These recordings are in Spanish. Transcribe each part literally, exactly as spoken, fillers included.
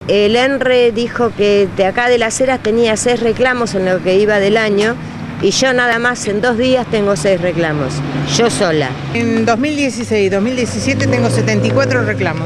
El ENRE dijo que de acá de Las Heras tenía seis reclamos en lo que iba del año y yo nada más en dos días tengo seis reclamos, yo sola. En dos mil dieciséis y dos mil diecisiete tengo setenta y cuatro reclamos.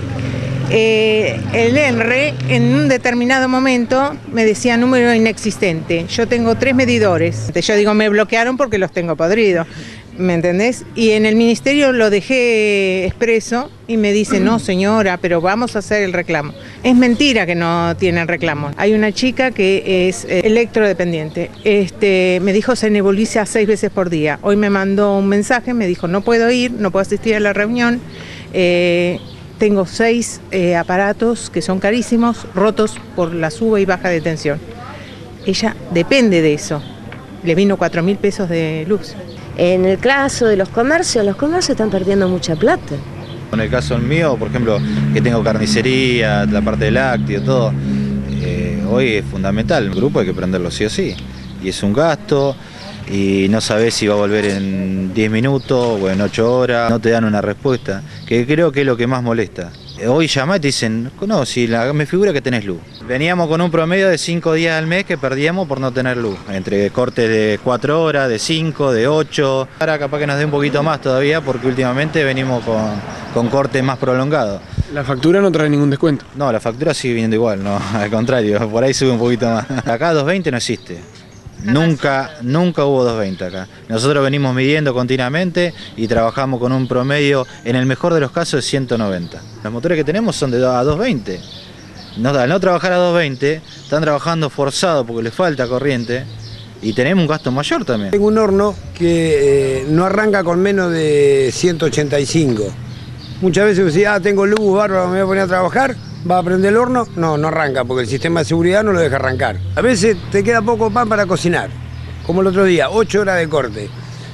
Eh, el ENRE en un determinado momento me decía número inexistente. Yo tengo tres medidores. Yo digo, me bloquearon porque los tengo podridos. ¿Me entendés? Y en el ministerio lo dejé expreso y me dice, no señora, pero vamos a hacer el reclamo. Es mentira que no tienen reclamo. Hay una chica que es electrodependiente. Este, me dijo se nebuliza seis veces por día. Hoy me mandó un mensaje, me dijo no puedo ir, no puedo asistir a la reunión. Eh, tengo seis eh, aparatos que son carísimos, rotos por la suba y baja de tensión. Ella depende de eso. Le vino cuatro mil pesos de luz. En el caso de los comercios, los comercios están perdiendo mucha plata. En el caso mío, por ejemplo, que tengo carnicería, la parte del lácteo, todo, eh, hoy es fundamental. El grupo hay que prenderlo sí o sí. Y es un gasto, y no sabes si va a volver en diez minutos o en ocho horas. No te dan una respuesta, que creo que es lo que más molesta. Hoy llamás y te dicen, no, si la, me figura que tenés luz. Veníamos con un promedio de cinco días al mes que perdíamos por no tener luz. Entre cortes de cuatro horas, de cinco, de ocho. Ahora capaz que nos dé un poquito más todavía porque últimamente venimos con, con cortes más prolongados. ¿La factura no trae ningún descuento? No, la factura sigue viniendo igual, no, al contrario, por ahí sube un poquito más. Acá doscientos veinte no existe. Nunca, nunca hubo doscientos veinte acá. Nosotros venimos midiendo continuamente y trabajamos con un promedio, en el mejor de los casos, de ciento noventa. Los motores que tenemos son de a doscientos veinte. No, al no trabajar a doscientos veinte, están trabajando forzado porque les falta corriente y tenemos un gasto mayor también. Tengo un horno que eh, no arranca con menos de ciento ochenta y cinco. Muchas veces me decía, ah, tengo luz, bárbaro, me voy a poner a trabajar. ¿Va a prender el horno? No, no arranca, porque el sistema de seguridad no lo deja arrancar. A veces te queda poco pan para cocinar, como el otro día, ocho horas de corte.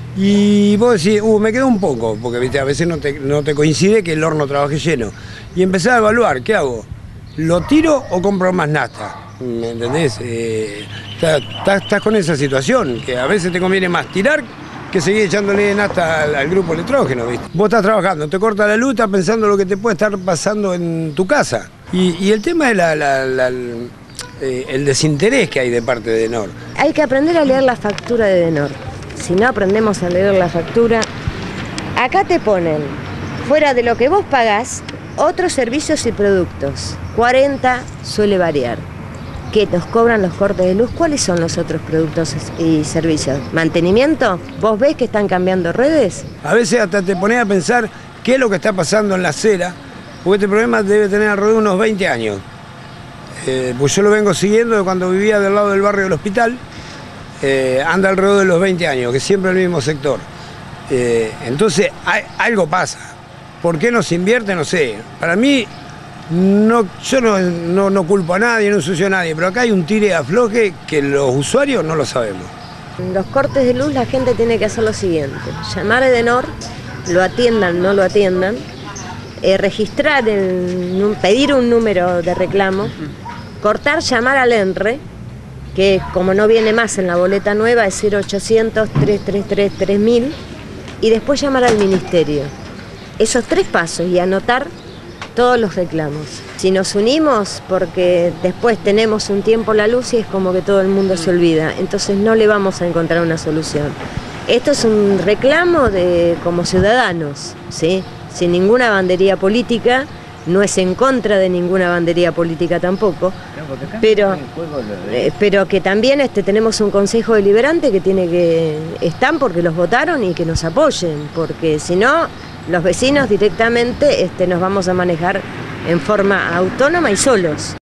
Y vos decís, uh, me queda un poco, porque ¿viste? A veces no te, no te coincide que el horno trabaje lleno. Y empezás a evaluar, ¿qué hago? ¿Lo tiro o compro más nafta? ¿Me entendés? Eh, estás, estás con esa situación, que a veces te conviene más tirar que seguir echándole nafta al, al grupo electrógeno, ¿viste? Vos estás trabajando, te corta la luz, estás pensando lo que te puede estar pasando en tu casa. Y, y el tema es la, la, la, el, eh, el desinterés que hay de parte de Denor. Hay que aprender a leer la factura de Denor. Si no aprendemos a leer la factura, acá te ponen, fuera de lo que vos pagás, otros servicios y productos. cuarenta suele variar. ¿Qué nos cobran los cortes de luz? ¿Cuáles son los otros productos y servicios? ¿Mantenimiento? ¿Vos ves que están cambiando redes? A veces hasta te pones a pensar qué es lo que está pasando en la acera, porque este problema debe tener alrededor de unos veinte años. Eh, pues yo lo vengo siguiendo de cuando vivía del lado del barrio del hospital, eh, anda alrededor de los veinte años, que siempre el mismo sector. Eh, entonces, hay, algo pasa. ¿Por qué no se invierte? No sé. Para mí, no, yo no, no, no culpo a nadie, no ensucio a nadie, pero acá hay un tire afloje que los usuarios no lo sabemos. En los cortes de luz la gente tiene que hacer lo siguiente, llamar a Denor, lo atiendan, no lo atiendan, eh, registrar, el, pedir un número de reclamo, cortar, llamar al ENRE, que como no viene más en la boleta nueva es cero ochocientos, trescientos treinta y tres, tres mil, y después llamar al ministerio. Esos tres pasos y anotar todos los reclamos. Si nos unimos, porque después tenemos un tiempo la luz y es como que todo el mundo se olvida, entonces no le vamos a encontrar una solución. Esto es un reclamo de como ciudadanos, ¿sí? Sin ninguna bandería política, no es en contra de ninguna bandería política tampoco, pero, eh, pero que también este, tenemos un consejo deliberante que tiene que, están porque los votaron y que nos apoyen, porque si no, los vecinos directamente este, nos vamos a manejar en forma autónoma y solos.